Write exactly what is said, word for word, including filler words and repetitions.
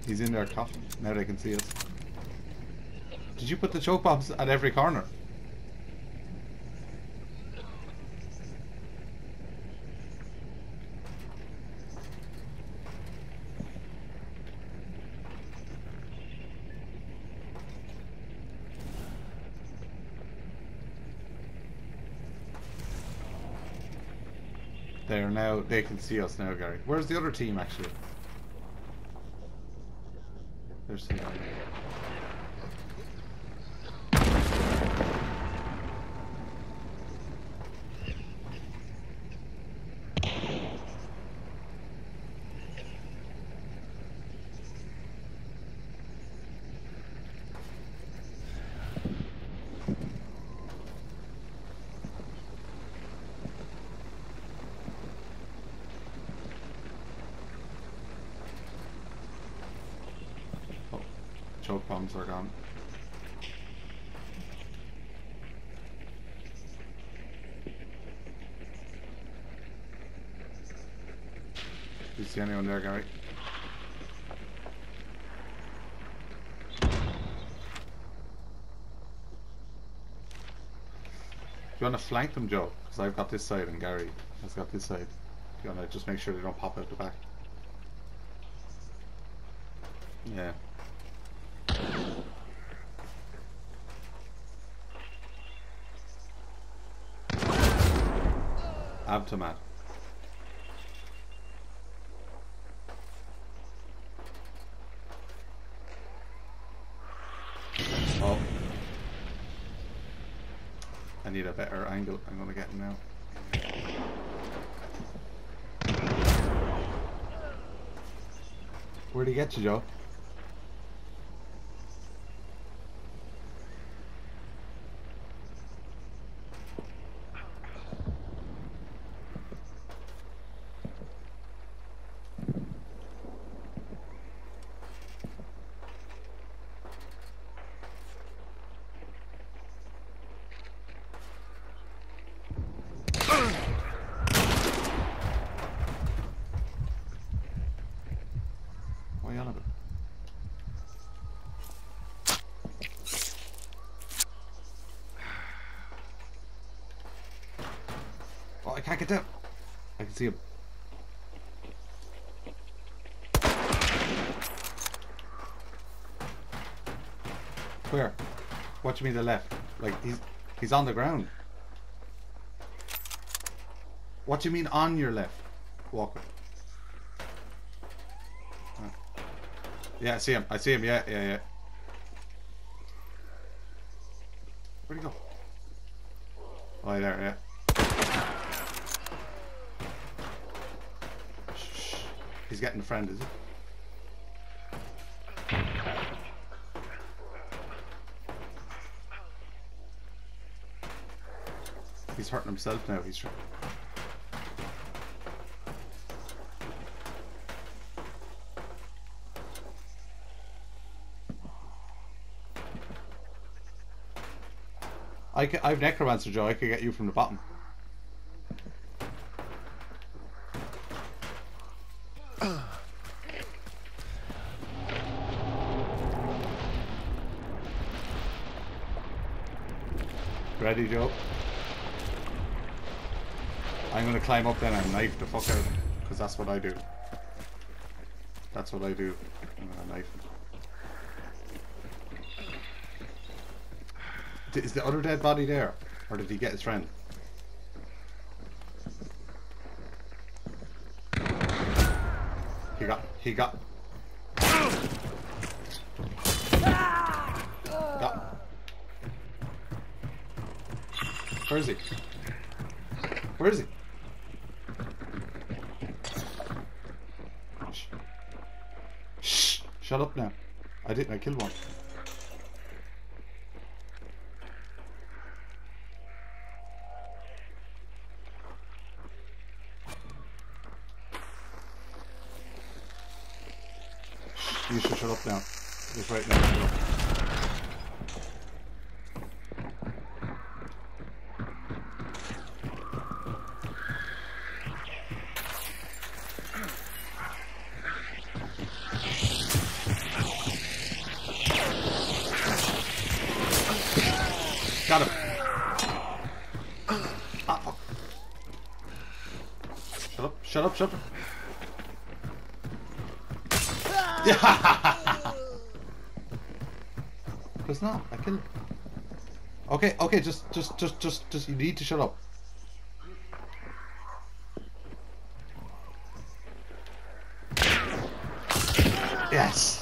He's in there coughing. Now they can see us. Did you put the choke bombs at every corner? They are now, they can see us now, Gary. Where's the other team, actually? There's the... choke bombs are gone. Do you see anyone there, Gary? Do you want to flank them, Joe? Because I've got this side and Gary has got this side. Do you want to just make sure they don't pop out the back? Yeah. Abtomat. Oh. I need a better angle. I'm gonna get him now. Where'd he get you, Joe? Oh, I can't get down. I can see him. Where? What do you mean the left? Like he's he's on the ground. What do you mean on your left? Walker. Oh. Yeah, I see him. I see him. Yeah, yeah, yeah. Where'd he go? Oh, there, yeah. Shh. He's getting a friend, is he? He's hurting himself now. He's trying. I can, I've Necromancer, Joe. I could get you from the bottom. Ready, Joe? I'm gonna climb up then and knife the fuck out, because that's what I do. That's what I do. I'm gonna knife him. Is the other dead body there? Or did he get his friend? He got... He got... got... Where is he? Where is he? Shh. Shh. Shut up now. I didn't. I killed one. You should shut up now. Just right now. got him. Ah, fuck. Shut up, shut up, shut up. Yeah. It's not. I killed him. Okay, okay, just, just, just, just, just, you need to shut up. Yes.